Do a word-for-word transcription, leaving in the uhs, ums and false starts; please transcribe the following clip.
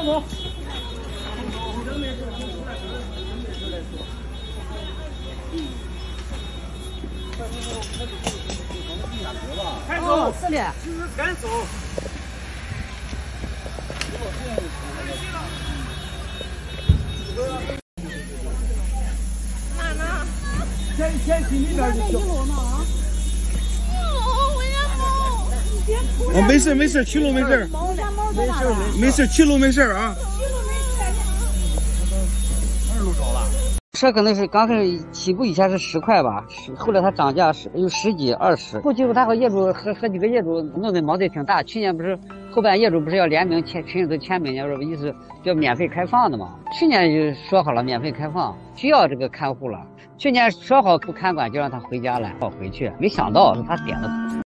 走。开走， 是的。 开走。 哪呢？ 先先去那边就行。 我也猫。 啊，没事没事，去路没事， 没事没事，去路没事啊。 二路走了。 车可能是刚开始起步以前是十块吧，十后来它涨价十有十几二十。后期他和业主和和几个业主弄得矛盾挺大。去年不是后半业主不是要联名签群里头签名，要是意思要免费开放的嘛？去年就说好了免费开放，需要这个看护了。去年说好不看管就让他回家了，好回去，没想到是他点的。